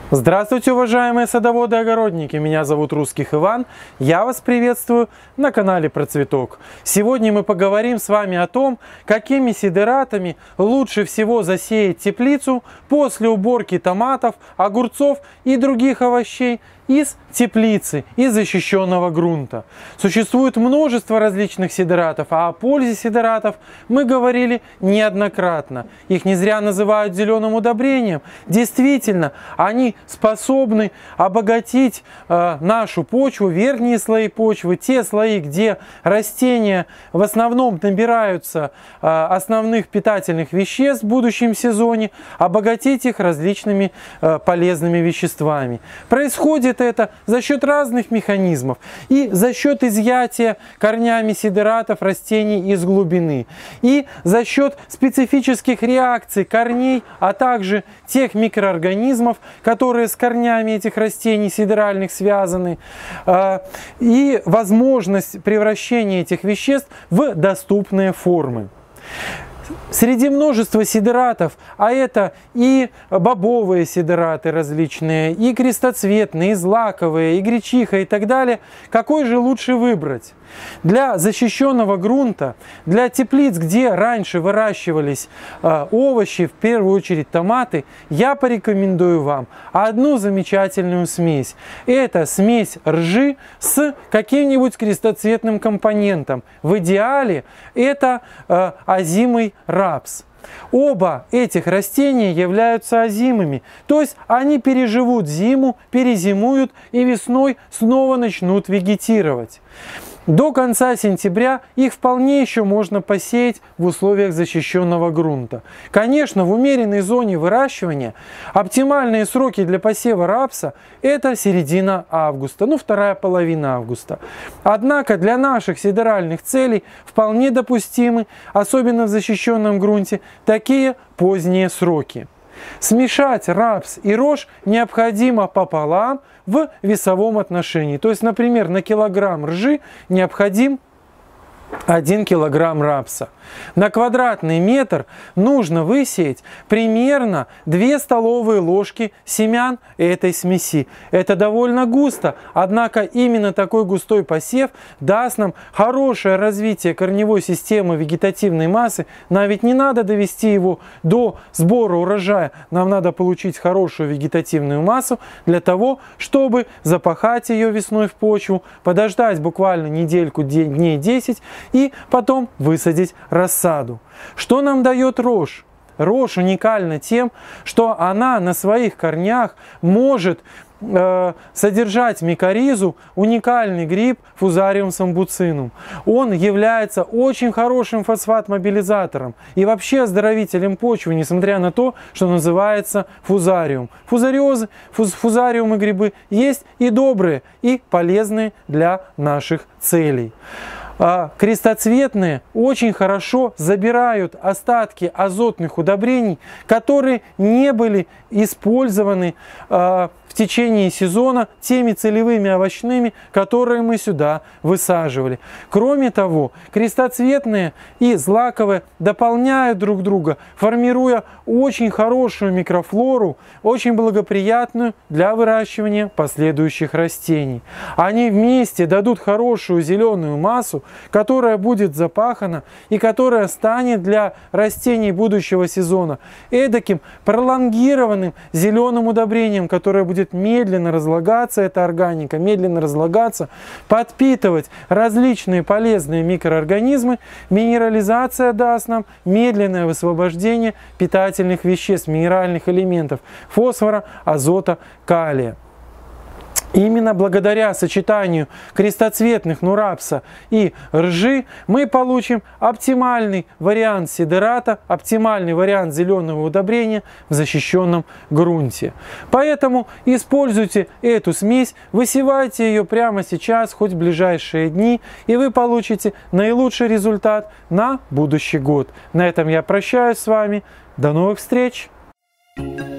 Здравствуйте, уважаемые садоводы и огородники! Меня зовут Русских Иван. Я вас приветствую на канале Про Цветок. Сегодня мы поговорим с вами о том, какими сидератами лучше всего засеять теплицу после уборки томатов, огурцов и других овощей из теплицы, из защищенного грунта. Существует множество различных сидератов, а о пользе сидератов мы говорили неоднократно. Их не зря называют зеленым удобрением. Действительно, они способны обогатить нашу почву, верхние слои почвы, те слои, где растения в основном набираются основных питательных веществ в будущем сезоне, обогатить их различными полезными веществами. Происходит это за счет разных механизмов и за счет изъятия корнями сидератов растений из глубины, и за счет специфических реакций корней, а также тех микроорганизмов, которые с корнями этих растений сидеральных связаны, и возможность превращения этих веществ в доступные формы. Среди множества сидератов, а это и бобовые сидераты различные, и крестоцветные, и злаковые, и гречиха и так далее, какой же лучше выбрать? Для защищенного грунта, для теплиц, где раньше выращивались овощи, в первую очередь томаты, я порекомендую вам одну замечательную смесь. Это смесь ржи с каким-нибудь крестоцветным компонентом. В идеале это озимый рапс. Оба этих растения являются озимыми, то есть они переживут зиму, перезимуют и весной снова начнут вегетировать. До конца сентября их вполне еще можно посеять в условиях защищенного грунта. Конечно, в умеренной зоне выращивания оптимальные сроки для посева рапса – это середина августа, вторая половина августа. Однако для наших сидеральных целей вполне допустимы, особенно в защищенном грунте, такие поздние сроки. Смешать рапс и рожь необходимо пополам в весовом отношении. То есть, например, на килограмм ржи необходим 1 килограмм рапса. На квадратный метр нужно высеять примерно 2 столовые ложки семян этой смеси. Это довольно густо, однако именно такой густой посев даст нам хорошее развитие корневой системы вегетативной массы. Нам ведь не надо довести его до сбора урожая, нам надо получить хорошую вегетативную массу для того, чтобы запахать ее весной в почву, подождать буквально недельку, дней 10 и потом высадить рассаду. Что нам дает рожь? Рожь уникальна тем, что она на своих корнях может содержать микоризу, уникальный гриб Фузариум самбуцинум. Он является очень хорошим фосфат-мобилизатором и вообще оздоровителем почвы, несмотря на то, что называется фузариум. Фузариозы, фузариумы грибы есть и добрые, и полезные для наших целей. Крестоцветные очень хорошо забирают остатки азотных удобрений, которые не были использованы в течение сезона теми целевыми овощными, которые мы сюда высаживали. Кроме того, крестоцветные и злаковые дополняют друг друга, формируя очень хорошую микрофлору, очень благоприятную для выращивания последующих растений. Они вместе дадут хорошую зеленую массу, которая будет запахана и которая станет для растений будущего сезона эдаким пролонгированным зеленым удобрением, которое будет медленно разлагаться, эта органика, медленно разлагаться, подпитывать различные полезные микроорганизмы. Минерализация даст нам медленное высвобождение питательных веществ, минеральных элементов, фосфора, азота, калия. Именно благодаря сочетанию крестоцветных рапса и ржи мы получим оптимальный вариант сидерата, оптимальный вариант зеленого удобрения в защищенном грунте. Поэтому используйте эту смесь, высевайте ее прямо сейчас, хоть в ближайшие дни, и вы получите наилучший результат на будущий год. На этом я прощаюсь с вами. До новых встреч!